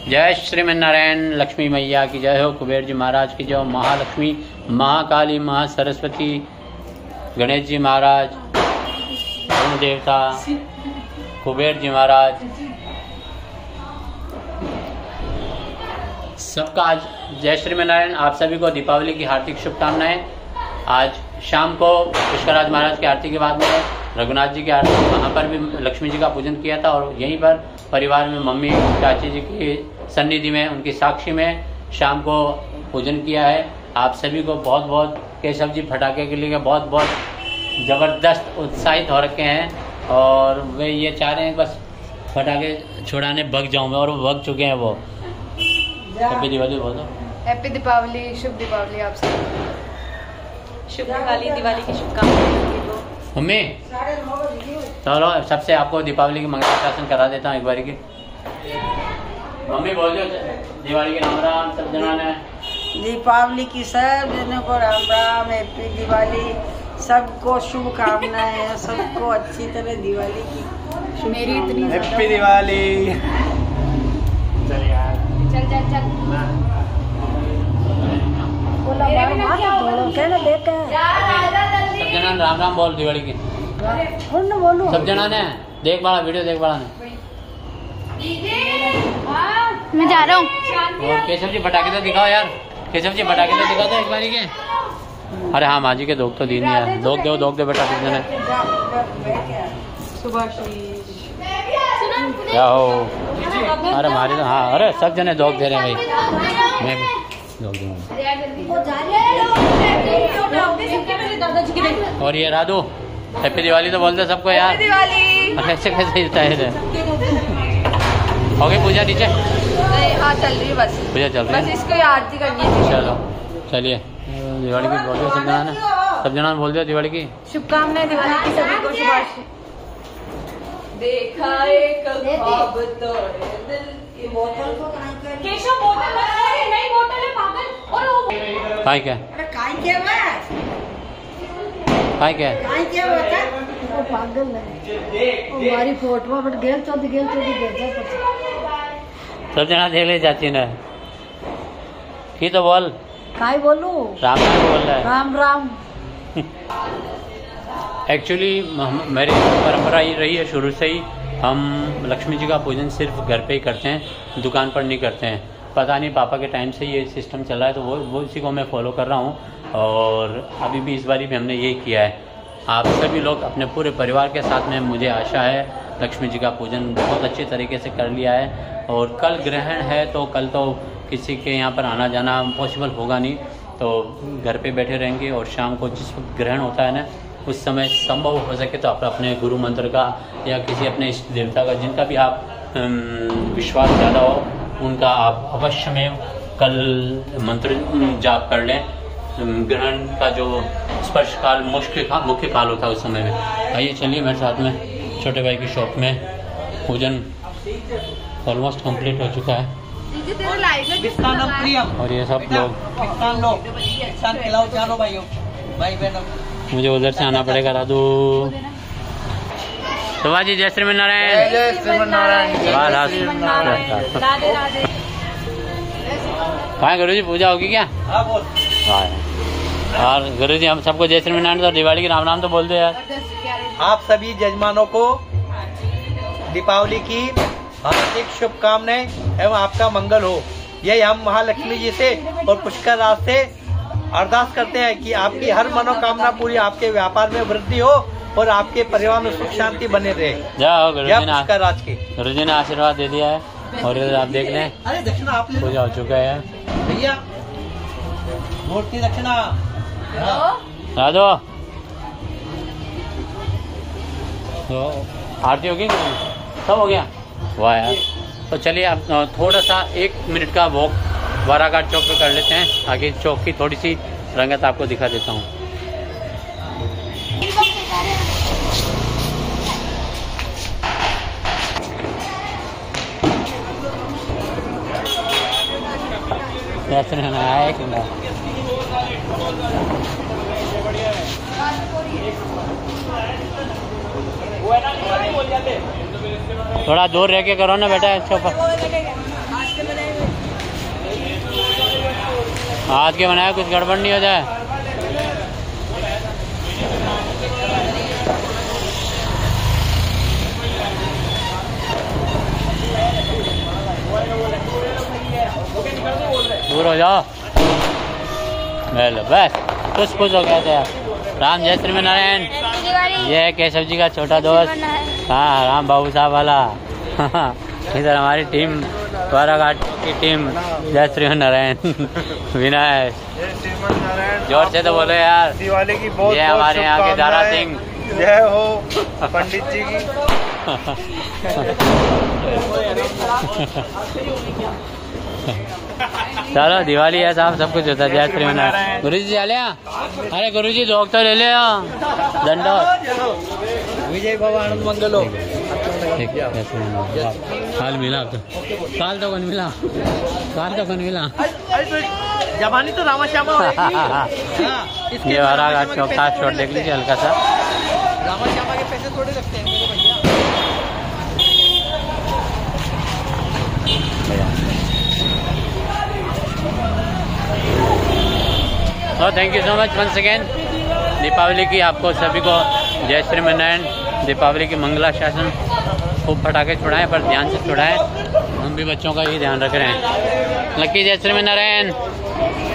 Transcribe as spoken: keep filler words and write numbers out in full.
जय श्रीमन्नारायण। लक्ष्मी मैया की जय हो, कुबेर जी महाराज की जय हो, महालक्ष्मी, महाकाली, महासरस्वती, गणेश जी महाराज, वरुण देवता, कुबेर जी महाराज, सबका आज जय श्रीमन्नारायण। आप सभी को दीपावली की हार्दिक शुभकामनाएं। आज शाम को पुष्कराज महाराज की आरती के बाद में रघुनाथ जी की आरती, वहाँ पर भी लक्ष्मी जी का पूजन किया था और यहीं पर परिवार में मम्मी चाची जी की सन्निधि में, उनकी साक्षी में शाम को पूजन किया है। आप सभी को बहुत बहुत केशव जी फटाके के लिए बहुत बहुत ज़बरदस्त उत्साहित हो रखे हैं और वे ये चाह रहे हैं बस फटाके छुड़ाने भग जाऊँ मैं, और वो भग चुके हैं। वो हैप्पी दिवाली बोल दो। हैप्पी दीपावली, शुभ दीपावली। आप सब शुभ दिवाली, दिवाली की शुभकामनाएं। मम्मी चलो सबसे आपको दीपावली की मंगलाशासन करा देता हूँ एक बारी की। मम्मी बोल दो दिवाली के राम राम सब जना ने। दीपावली की सब जनों को राम राम, हैप्पी दिवाली, सबको शुभकामनाएं, सबको अच्छी तरह दिवाली की मेरी इतनी हैप्पी दिवाली। चल यार चल चल चल सब जना राम राम बोल दिवाली की। बोलो सब जना ने देख बड़ा वीडियो देख बड़ा ने। मैं जा रहा हूँ। और केशव जी फटाके तो दिखाओ यार, केशव जी फटाके तो दिखाओ तो एक बारी के। अरे हाँ माँ जी के दोग तो दी नहीं यार, दोग दो दोग दो बेटा कितने क्या हो। अरे हमारे तो हाँ, अरे सब जने दोग दे रहे हैं भाई, मैं भी दोग दूंगा। और ये राधू हैप्पी दिवाली तो बोलते सबको यार। दिवाली ऐसे कैसे होता है। हो गई पूजा नीचे? हाँ चल रही है बस, पूजा चल रही है, बस इसको आरती करनी है। चलो चलिए दिवाली की बोल दो सब जना ने, सब जना ने बोल दिया दिवाली की शुभकामनाएं दिवाली की सभी को। शुभाश देखा एक ख्वाब तो दिल बोतल को केशव बोतल है, नई बोतल है पागल। और वो काय क्या काय क्या काय क्या काय क्या बता वो पागल है। हमारी फोटो पर गेल चौथ गेल चौथ भेजा पछ सब जना देख ले चाची ने की तो बोल काय बोलूं। राम राम बोल रहा है। राम राम। एक्चुअली मेरी परंपरा ये रही है शुरू से ही, हम लक्ष्मी जी का पूजन सिर्फ घर पे ही करते हैं, दुकान पर नहीं करते हैं। पता नहीं पापा के टाइम से ये सिस्टम चला है तो वो वो इसी को मैं फॉलो कर रहा हूँ और अभी भी इस बारी भी हमने यही किया है। आप सभी लोग अपने पूरे परिवार के साथ में, मुझे आशा है लक्ष्मी जी का पूजन बहुत अच्छे तरीके से कर लिया है। और कल ग्रहण है तो कल तो किसी के यहाँ पर आना जाना पॉसिबल होगा नहीं, तो घर पे बैठे रहेंगे और शाम को जिस वक्त ग्रहण होता है ना उस समय संभव हो सके तो आप अपने गुरु मंत्र का या किसी अपने इष्ट देवता का, जिनका भी आप विश्वास ज़्यादा हो, उनका आप अवश्य में कल मंत्र जाप कर लें। ग्रहण का जो स्पर्श काल मुख्य मुख्य काल होता है उस समय में। आइए चलिए मेरे साथ में छोटे भाई की शॉप में। पूजन ऑलमोस्ट कंप्लीट हो चुका है और ये सब लोग मुझे उधर से आना पड़ेगा। राधू तो जी जय श्रीमन्नारायण। जय श्रीमन्नारायण। कहाँ गुरु जी पूजा होगी क्या? और गुरु जी हम सबको जय श्रीमन्नारायण तो दिवाली की राम राम तो बोल दो यार। आप सभी जजमानों को दीपावली की हार्दिक शुभकामनाएं एवं आपका मंगल हो। यही हम महालक्ष्मी जी से और पुष्कर राज से अरदास करते हैं कि आपकी हर मनोकामना पूरी, आपके व्यापार में वृद्धि हो और आपके परिवार में सुख शांति बने रहे। जाओ गुरु जी ने पुष्कर राज की गुरु जी ने आशीर्वाद दे दिया है और आप देख लें अरे दक्षिणा आप पूजा हो चुका है भैया, मूर्ति दक्षिणा। राधो तो आरती होगी सब हो गया। वाह यार, तो चलिए आप थोड़ा सा एक मिनट का वॉक वाराघाट चौक पे कर लेते हैं। आगे चौक की थोड़ी सी रंगत आपको दिखा देता हूँ। थोड़ा दूर रह के करो ना बेटा, अच्छा ऊपर। हाथ के बनाया, कुछ गड़बड़ नहीं हो जाए। दूर हो जाओ। बस खुश खुश हो गया था। राम जय श्री नारायण। ये केशव जी का छोटा दोस्त, हाँ राम बाबू साहब वाला। इधर हमारी टीम द्वारा घाट की टीम जय श्री नारायण। विनय जोर से तो बोलो यार। दिवाली की बहुत ये हमारे यहाँ के दारा सिंह। जय हो पंडित जी की। चलो दिवाली है साहब, सब कुछ होता है। जय श्री नारायण। गुरु जी चले, अरे गुरु जी लोग तो ले ले दंडो। विजय बाबा आनंद मंगल हो। काल मिला तो काल तो कौन मिला काल तो कौन मिला जवानी तो रामा श्यामा ये हरा घाट चौथा शॉट देख लीजिए हल्का सा। रामा श्यामा के पैसे थोड़े लगते हैं मेरे भैया। तो thank you so much once again. Deepavali की आपको सभी को जय श्री नारायण। दीपावली की मंगला शासन। खूब पटाखे छुड़ाएं पर ध्यान से छुड़ाएं। हम भी बच्चों का ही ध्यान रख रहे हैं। लकी जय श्री नारायण।